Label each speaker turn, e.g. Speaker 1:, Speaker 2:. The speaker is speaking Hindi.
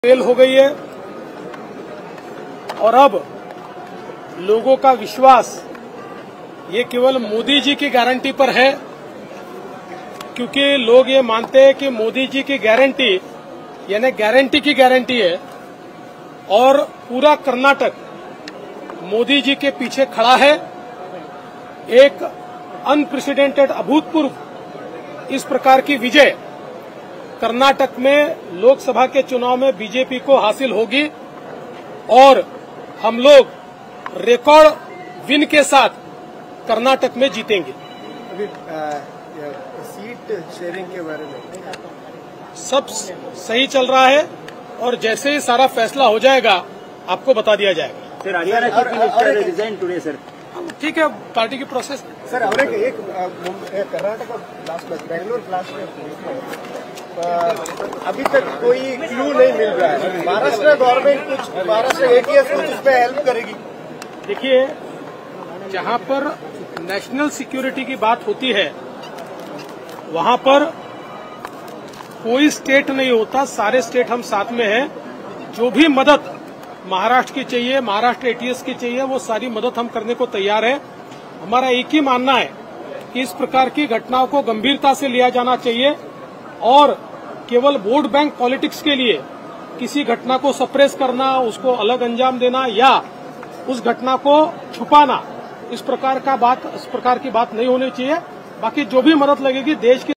Speaker 1: फेल हो गई है और अब लोगों का विश्वास ये केवल मोदी जी की गारंटी पर है, क्योंकि लोग ये मानते हैं कि मोदी जी की गारंटी यानी गारंटी की गारंटी है और पूरा कर्नाटक मोदी जी के पीछे खड़ा है। एक अनप्रेसिडेंटेड अभूतपूर्व इस प्रकार की विजय कर्नाटक में लोकसभा के चुनाव में बीजेपी को हासिल होगी और हम लोग रिकॉर्ड विन के साथ कर्नाटक में जीतेंगे।
Speaker 2: अभी सीट शेयरिंग के बारे में
Speaker 1: सब सही चल रहा है और जैसे ही सारा फैसला हो जाएगा आपको बता दिया जाएगा।
Speaker 3: Sir, Haryana chief minister resign today sir.
Speaker 1: ठीक है, पार्टी की प्रोसेस।
Speaker 2: सर और एक कर्नाटक ब्लास्ट में बेंगलोर ब्लास्ट में अभी तक कोई क्लू नहीं मिल रहा है। महाराष्ट्र गवर्नमेंट कुछ, महाराष्ट्र एटीएस कुछ उसमें हेल्प करेगी?
Speaker 1: देखिए, जहां पर नेशनल सिक्योरिटी की बात होती है वहां पर कोई स्टेट नहीं होता, सारे स्टेट हम साथ में हैं। जो भी मदद महाराष्ट्र की चाहिए, महाराष्ट्र एटीएस की चाहिए, वो सारी मदद हम करने को तैयार है। हमारा एक ही मानना है कि इस प्रकार की घटनाओं को गंभीरता से लिया जाना चाहिए और केवल वोट बैंक पॉलिटिक्स के लिए किसी घटना को सप्रेस करना, उसको अलग अंजाम देना या उस घटना को छुपाना, इस प्रकार की बात नहीं होनी चाहिए। बाकी जो भी मदद लगेगी देश की